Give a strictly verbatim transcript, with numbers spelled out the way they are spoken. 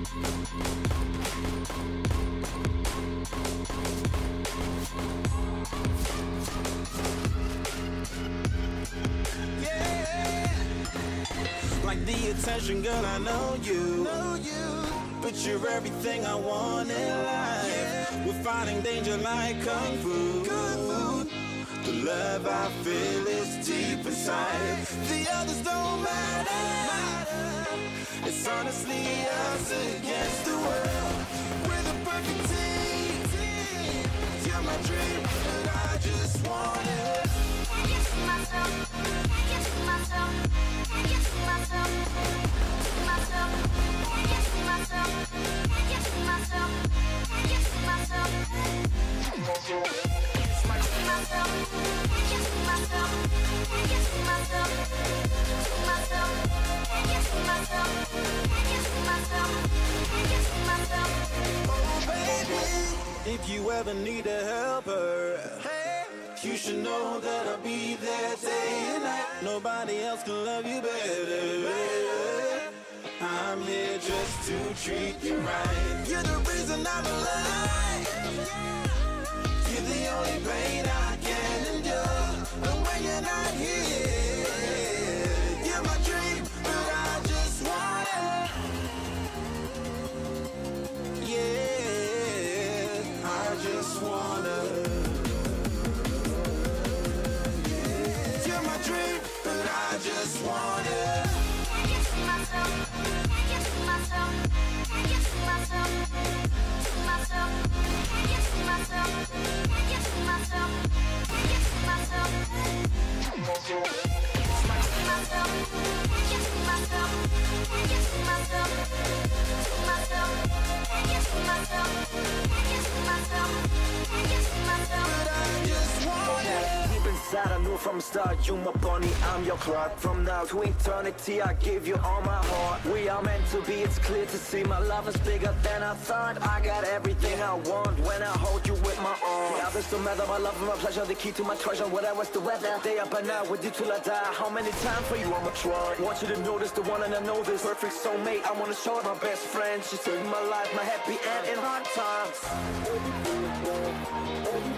Like the attention, girl, I know you, know you. But you're everything I want in life, yeah. We're fighting danger like Kung Fu, Kung Fu. The love I feel is deep inside. The others don't matter. It's honestly us against the world. We're the perfect team. You're my dream, but I just want it. Can't get to myself, can't get to myself, can't get to myself, to myself, can't get to myself, can't get to myself, can't get to myself, to myself, can't get to myself, can't get to myself, to myself, can't get to myself, can't get to myself, can't get to myself. Oh baby, if you ever need a helper, you should know that I'll be there day and night. Nobody else can love you better. I'm here just to treat you right. You're the reason I'm alive. You're the only pain I can endure. And when you're not here, you're my dream, but I just want it. Yeah, I just wanna. I just want it. Can't get to myself, can't get to myself, can't get to myself, to myself, can't get to myself, can't get to myself, can't get to myself, to myself, can't get to myself, can't get to myself, to myself, can't get to myself, can't get to myself, can't get to myself, but I just want it. Deep inside I knew from the start, you my bunny, I'm your Clark. From now to eternity I give you all my heart. We are meant to be, it's clear to see. My love is bigger than I thought. I got everything I want when I hold you with my arms. The others don't matter, my love and my pleasure, the key to my treasure. Whatever's the weather, day up and out with you till I die. How many times for you I'ma try? Want you to notice the one and I know this perfect soulmate. I wanna show it my best friend. She saved my life, my happy end in hard times.